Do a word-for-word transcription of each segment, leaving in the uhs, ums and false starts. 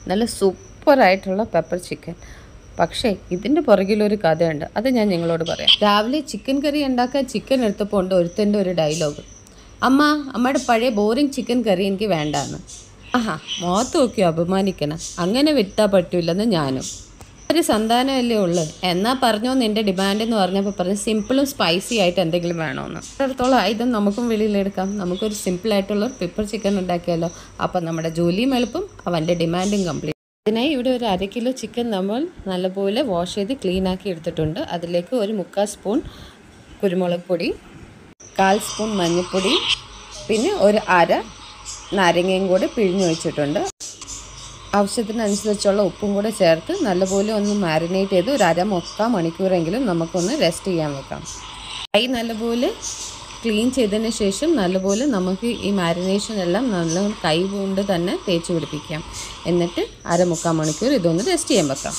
നല്ല സൂപ്പറായിട്ടുള്ള pepper chicken. പക്ഷേ ഇതിൻ്റെ പുറകിലൊരു കഥയുണ്ട്, അത് ഞാൻ നിങ്ങളോട് പറയാം. രാവിലെ ചിക്കൻ കറി ഉണ്ടാക്കാൻ ചിക്കൻ എടുത്തപ്പോൾ ഉണ്ട് ഒരുത്തൻ്റെ ഒരു ഡയലോഗ്, അമ്മ അമ്മയുടെ പഴയ ബോറിങ് ചിക്കൻ കറി എനിക്ക് വേണ്ടാന്ന്. ആഹാ, മുഖത്ത് നോക്കിയോ അപമാനിക്കണം, അങ്ങനെ വിട്ടാൽ പറ്റൂലെന്ന് ഞാനും. ഒരു സന്താനമല്ലേ ഉള്ളു, എന്നാ പറഞ്ഞോ നിൻ്റെ ഡിമാൻഡ് എന്ന് പറഞ്ഞപ്പോൾ പറഞ്ഞു സിമ്പിളും സ്പൈസി ആയിട്ട് എന്തെങ്കിലും വേണമെന്ന്. അടുത്തോളം ഇതും നമുക്കും വെളിയിലെടുക്കാം, നമുക്കൊരു സിമ്പിളായിട്ടുള്ള പെപ്പർ ചിക്കൻ ഉണ്ടാക്കിയാലോ. അപ്പം നമ്മുടെ ജോലിയും എളുപ്പം, അവൻ്റെ ഡിമാൻഡും കംപ്ലീറ്റ്. അതിനായി ഇവിടെ ഒരു അര കിലോ ചിക്കൻ നമ്മൾ നല്ലപോലെ വാഷ് ചെയ്ത് ക്ലീനാക്കി എടുത്തിട്ടുണ്ട്. അതിലേക്ക് ഒരു മുക്കാൽ സ്പൂൺ കുരുമുളക് പൊടി, കാൽ സ്പൂൺ മഞ്ഞൾപ്പൊടി, പിന്നെ ഒരു അര നാരങ്ങയും കൂടി പിഴിഞ്ഞ് വെച്ചിട്ടുണ്ട്. ആവശ്യത്തിനനുസരിച്ചുള്ള ഉപ്പും കൂടെ ചേർത്ത് നല്ലപോലെ ഒന്ന് മാരിനേറ്റ് ചെയ്ത് ഒരു അര മുക്കാൽ മണിക്കൂറെങ്കിലും നമുക്കൊന്ന് റെസ്റ്റ് ചെയ്യാൻ വെക്കാം. കൈ നല്ലപോലെ ക്ലീൻ ചെയ്തതിന് ശേഷം നല്ലപോലെ നമുക്ക് ഈ മാരിനേഷൻ എല്ലാം നല്ല കൈ കൊണ്ട് തന്നെ തേച്ച് പിടിപ്പിക്കാം. എന്നിട്ട് അര മുക്കാൽ മണിക്കൂർ ഇതൊന്ന് റെസ്റ്റ് ചെയ്യാൻ വെക്കാം.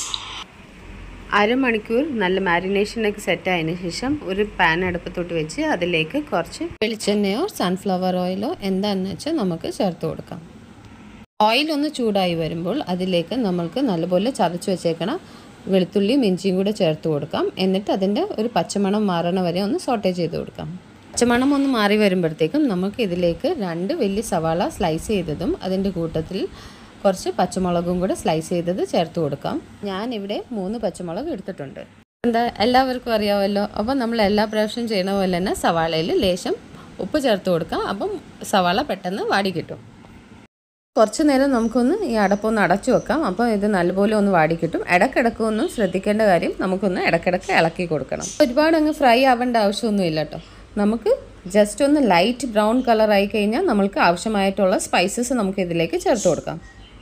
അരമണിക്കൂർ നല്ല മാരിനേഷനൊക്കെ സെറ്റായതിന് ശേഷം ഒരു പാൻ അടുപ്പത്തോട്ട് വെച്ച് അതിലേക്ക് കുറച്ച് വെളിച്ചെണ്ണയോ സൺഫ്ലവർ ഓയിലോ എന്താണെന്ന് വെച്ചാൽ നമുക്ക് ചേർത്ത് കൊടുക്കാം. ഓയിലൊന്ന് ചൂടായി വരുമ്പോൾ അതിലേക്ക് നമ്മൾക്ക് നല്ലപോലെ ചതച്ച് വെച്ചേക്കണം വെളുത്തുള്ളിയും ഇഞ്ചിയും കൂടെ ചേർത്ത് കൊടുക്കാം. എന്നിട്ട് അതിൻ്റെ ഒരു പച്ചമണം മാറണ വരെ ഒന്ന് സോട്ടേ ചെയ്ത് കൊടുക്കാം. പച്ചമണം ഒന്ന് മാറി വരുമ്പോഴത്തേക്കും നമുക്ക് ഇതിലേക്ക് രണ്ട് വലിയ സവാള സ്ലൈസ് ചെയ്തതും അതിൻ്റെ കൂട്ടത്തിൽ കുറച്ച് പച്ചമുളകും കൂടെ സ്ലൈസ് ചെയ്തത് ചേർത്ത് കൊടുക്കാം. ഞാനിവിടെ മൂന്ന് പച്ചമുളക് എടുത്തിട്ടുണ്ട്. എന്താ എല്ലാവർക്കും അറിയാമല്ലോ. അപ്പം നമ്മൾ എല്ലാ പ്രാവശ്യം ചെയ്യണ പോലെ തന്നെ സവാളയിൽ ലേശം ഉപ്പ് ചേർത്ത് കൊടുക്കാം. അപ്പം സവാള പെട്ടെന്ന് വാടി കിട്ടും. കുറച്ച് നേരം നമുക്കൊന്ന് ഈ അടപ്പൊന്ന് അടച്ചു വെക്കാം. അപ്പോൾ ഇത് നല്ലപോലെ ഒന്ന് വാടി കിട്ടും. ഇടയ്ക്കിടയ്ക്ക് ഒന്നും ശ്രദ്ധിക്കേണ്ട കാര്യം, നമുക്കൊന്ന് ഇടയ്ക്കിടയ്ക്ക് ഇളക്കി കൊടുക്കണം. ഒരുപാട് അങ്ങ് ഫ്രൈ ആവേണ്ട ആവശ്യമൊന്നുമില്ല കേട്ടോ. നമുക്ക് ജസ്റ്റ് ഒന്ന് ലൈറ്റ് ബ്രൗൺ കളറായി കഴിഞ്ഞാൽ നമ്മൾക്ക് ആവശ്യമായിട്ടുള്ള സ്പൈസസ് നമുക്ക് ഇതിലേക്ക് ചേർത്ത് കൊടുക്കാം.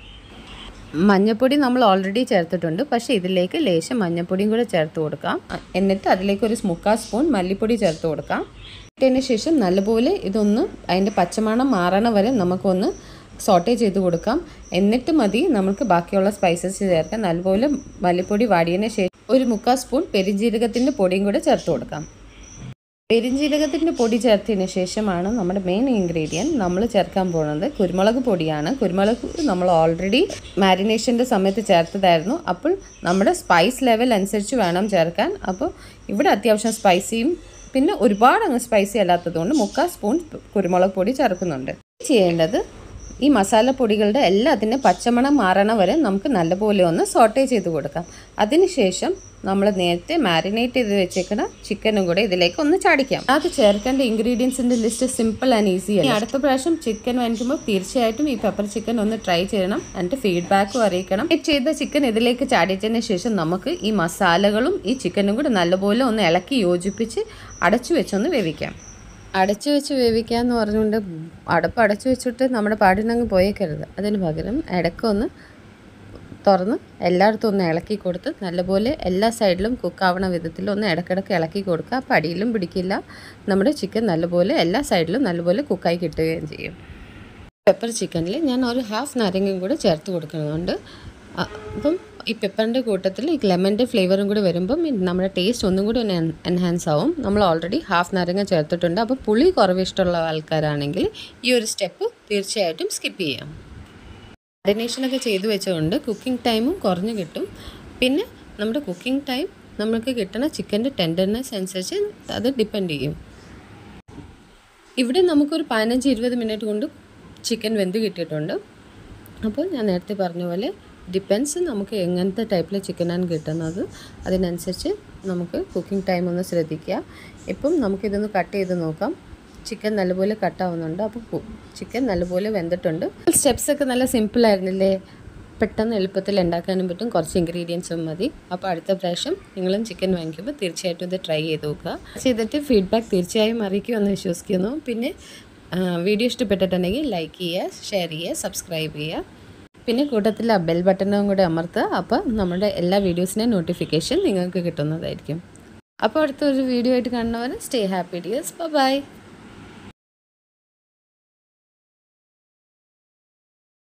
മഞ്ഞൾപ്പൊടി നമ്മൾ ഓൾറെഡി ചേർത്തിട്ടുണ്ട്, പക്ഷേ ഇതിലേക്ക് ലേശം മഞ്ഞൾപ്പൊടിയും കൂടെ ചേർത്ത് കൊടുക്കാം. എന്നിട്ട് അതിലേക്ക് ഒരു മുക്കാൽ സ്പൂൺ മല്ലിപ്പൊടി ചേർത്ത് കൊടുക്കാം. ഇട്ടതിന് ശേഷം നല്ലപോലെ ഇതൊന്ന് അതിൻ്റെ പച്ചമണം മാറണ വരെ നമുക്കൊന്ന് സോട്ടേ ചെയ്ത് കൊടുക്കാം. എന്നിട്ട് മതി നമുക്ക് ബാക്കിയുള്ള സ്പൈസസ് ചേർക്കാൻ. നല്ലപോലെ മല്ലിപ്പൊടി വാടിയതിന് ശേഷം ഒരു മുക്കാൽ സ്പൂൺ പെരിഞ്ജീരകത്തിൻ്റെ പൊടിയും കൂടെ ചേർത്ത് കൊടുക്കാം. പെരിഞ്ജീരകത്തിൻ്റെ പൊടി ചേർത്തതിന് ശേഷമാണ് നമ്മുടെ മെയിൻ ഇൻഗ്രീഡിയൻറ്റ് നമ്മൾ ചേർക്കാൻ പോകുന്നത്. കുരുമുളക് പൊടിയാണ്. കുരുമുളക് നമ്മൾ ഓൾറെഡി മാരിനേഷൻ്റെ സമയത്ത് ചേർത്തതായിരുന്നു. അപ്പോൾ നമ്മുടെ സ്പൈസ് ലെവൽ അനുസരിച്ച് വേണം ചേർക്കാൻ. അപ്പോൾ ഇവിടെ അത്യാവശ്യം സ്പൈസിയും പിന്നെ ഒരുപാട് അങ്ങ് സ്പൈസി അല്ലാത്തതുകൊണ്ട് മുക്കാൽ സ്പൂൺ കുരുമുളക് പൊടി ചേർക്കുന്നുണ്ട്. ചെയ്യേണ്ടത് ഈ മസാലപ്പൊടികളുടെ എല്ലാത്തിൻ്റെ പച്ചമണം മാറണ വരെ നമുക്ക് നല്ലപോലെ ഒന്ന് സോട്ടേ ചെയ്ത് കൊടുക്കാം. അതിനുശേഷം നമ്മൾ നേരത്തെ മാരിനേറ്റ് ചെയ്ത് വെച്ചേക്കുന്ന ചിക്കനും കൂടെ ഇതിലേക്ക് ഒന്ന് ചാടിക്കാം. അത് ചേർക്കേണ്ട ഇൻഗ്രീഡിയൻസിൻ്റെ ലിസ്റ്റ് സിമ്പിൾ ആൻഡ് ഈസിയാണ്. അടുത്ത പ്രാവശ്യം ചിക്കൻ വാങ്ങിക്കുമ്പോൾ തീർച്ചയായിട്ടും ഈ പെപ്പർ ചിക്കൻ ഒന്ന് ട്രൈ ചെയ്യണം. എന്നിട്ട് ഫീഡ്ബാക്കും അറിയിക്കണം. ചെയ്ത ചിക്കൻ ഇതിലേക്ക് ചാടിച്ചതിന് ശേഷം നമുക്ക് ഈ മസാലകളും ഈ ചിക്കനും കൂടെ നല്ലപോലെ ഒന്ന് ഇളക്കി യോജിപ്പിച്ച് അടച്ചു വെച്ചൊന്ന് വേവിക്കാം. അടച്ചു വെച്ച് വേവിക്കുക എന്ന് പറഞ്ഞുകൊണ്ട് അടപ്പ് അടച്ചു വെച്ചിട്ട് നമ്മുടെ പാടിനങ്ങ് പോയേക്കരുത്. അതിന് പകരം ഇടയ്ക്കൊന്ന് തുറന്ന് എല്ലായിടത്തും ഒന്ന് ഇളക്കി കൊടുത്ത് നല്ലപോലെ എല്ലാ സൈഡിലും കുക്കാവണ വിധത്തിൽ ഒന്ന് ഇടയ്ക്കിടയ്ക്ക് ഇളക്കി കൊടുക്കുക. അപ്പോൾ അടിയിലും പിടിക്കില്ല. നമ്മുടെ ചിക്കൻ നല്ലപോലെ എല്ലാ സൈഡിലും നല്ലപോലെ കുക്കായി കിട്ടുകയും ചെയ്യും. പെപ്പർ ചിക്കനിൽ ഞാൻ ഒരു ഹാഫ് നാരങ്ങയും കൂടെ ചേർത്ത് കൊടുക്കുന്നുണ്ട്. അപ്പം ഈ പെപ്പറിൻ്റെ കൂട്ടത്തിൽ ഈ ലെമൻ്റെ ഫ്ലേവറും കൂടി വരുമ്പം നമ്മുടെ ടേസ്റ്റ് ഒന്നും കൂടി ഒന്ന് എൻഹാൻസ് ആവും. നമ്മൾ ഓൾറെഡി ഹാഫ് നാരങ്ങ ചേർത്തിട്ടുണ്ട്. അപ്പോൾ പുളി കുറവ് ഇഷ്ടമുള്ള ആൾക്കാരാണെങ്കിൽ ഈ ഒരു സ്റ്റെപ്പ് തീർച്ചയായിട്ടും സ്കിപ്പ് ചെയ്യാം. മാരിനേഷനൊക്കെ ചെയ്തു വെച്ചുകൊണ്ട് കുക്കിംഗ് ടൈമും കുറഞ്ഞു കിട്ടും. പിന്നെ നമ്മുടെ കുക്കിംഗ് ടൈം നമുക്ക് കിട്ടുന്ന ചിക്കൻ്റെ ടെൻഡർനെസ് അനുസരിച്ച് അത് ഡിപ്പെൻഡ് ചെയ്യും. ഇവിടെ നമുക്കൊരു പതിനഞ്ച് ഇരുപത് മിനിറ്റ് കൊണ്ട് ചിക്കൻ വെന്ത് കിട്ടിയിട്ടുണ്ട്. അപ്പോൾ ഞാൻ നേരത്തെ പറഞ്ഞ പോലെ ഡിപ്പെൻസ് നമുക്ക് എങ്ങനത്തെ ടൈപ്പിൽ ചിക്കനാണ് കിട്ടുന്നത്, അതിനനുസരിച്ച് നമുക്ക് കുക്കിംഗ് ടൈം ഒന്ന് ശ്രദ്ധിക്കുക. ഇപ്പം നമുക്കിതൊന്ന് കട്ട് ചെയ്ത് നോക്കാം. ചിക്കൻ നല്ലപോലെ കട്ടാവുന്നുണ്ട്. അപ്പോൾ ചിക്കൻ നല്ലപോലെ വെന്തിട്ടുണ്ട്. സ്റ്റെപ്സൊക്കെ നല്ല സിമ്പിളായിരുന്നില്ലേ? പെട്ടെന്ന് എളുപ്പത്തിൽ ഉണ്ടാക്കാനും പറ്റും. കുറച്ച് ഇൻഗ്രീഡിയൻസും മതി. അപ്പോൾ അടുത്ത പ്രാവശ്യം നിങ്ങളും ചിക്കൻ വാങ്ങിക്കുമ്പോൾ തീർച്ചയായിട്ടും ഇത് ട്രൈ ചെയ്ത് നോക്കുക. ചെയ്തിട്ട് ഫീഡ്ബാക്ക് തീർച്ചയായും അറിയിക്കുമെന്ന് വിശ്വസിക്കുന്നു. പിന്നെ വീഡിയോ ഇഷ്ടപ്പെട്ടിട്ടുണ്ടെങ്കിൽ ലൈക്ക് ചെയ്യുക, ഷെയർ ചെയ്യുക, സബ്സ്ക്രൈബ് ചെയ്യുക. പിന്നെ കൂട്ടത്തിൽ ആ ബെൽ ബട്ടണും കൂടെ അമർത്തുക. അപ്പോൾ നമ്മുടെ എല്ലാ വീഡിയോസിൻ്റെയും നോട്ടിഫിക്കേഷൻ നിങ്ങൾക്ക് കിട്ടുന്നതായിരിക്കും. അപ്പോൾ അടുത്തൊരു വീഡിയോ ആയിട്ട് കാണുന്നവരെ സ്റ്റേ ഹാപ്പി ഡിയേഴ്സ്. ബൈ.